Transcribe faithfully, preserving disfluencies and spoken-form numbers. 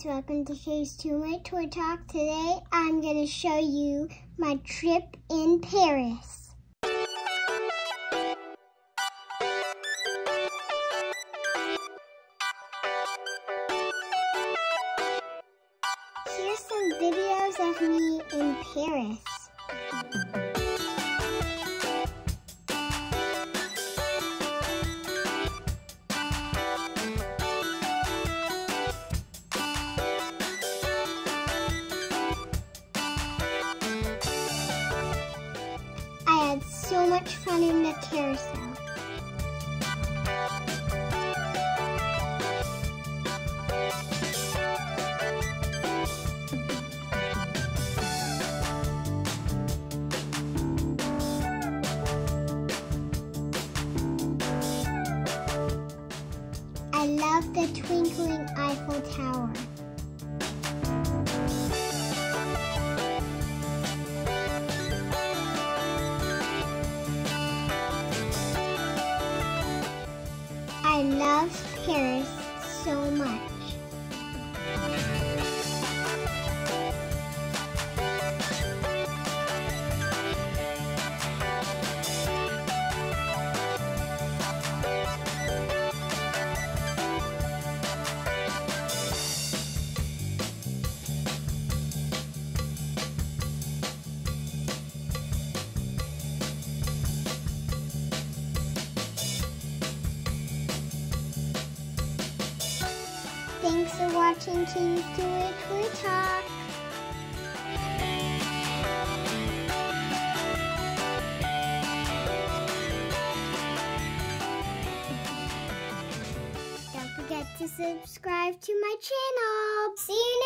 guys, welcome to Kay's To My Toy Talk. Today I'm going to show you my trip in Paris. Here's some videos of me in Paris. I had so much fun in the carousel. I love the twinkling Eiffel Tower. I love Paris so much. Thanks for watching Kay's To My Toy Talk. Don't forget to subscribe to my channel. See you next time.